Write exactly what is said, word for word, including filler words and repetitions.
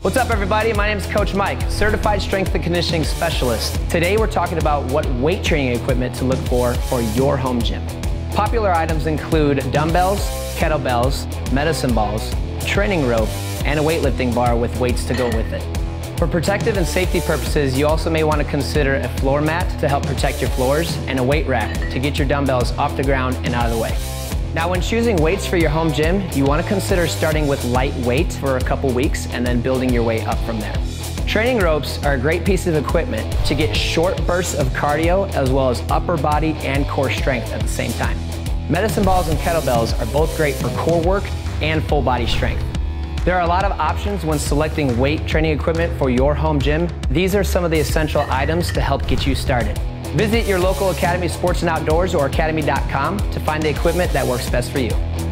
What's up, everybody? My name is Coach Mike, Certified Strength and Conditioning Specialist. Today we're talking about what weight training equipment to look for for your home gym. Popular items include dumbbells, kettlebells, medicine balls, training rope, and a weightlifting bar with weights to go with it. For protective and safety purposes, you also may want to consider a floor mat to help protect your floors and a weight rack to get your dumbbells off the ground and out of the way. Now, when choosing weights for your home gym, you want to consider starting with light weight for a couple weeks and then building your way up from there. Training ropes are a great piece of equipment to get short bursts of cardio as well as upper body and core strength at the same time. Medicine balls and kettlebells are both great for core work and full body strength. There are a lot of options when selecting weight training equipment for your home gym. These are some of the essential items to help get you started. Visit your local Academy of Sports and Outdoors or academy dot com to find the equipment that works best for you.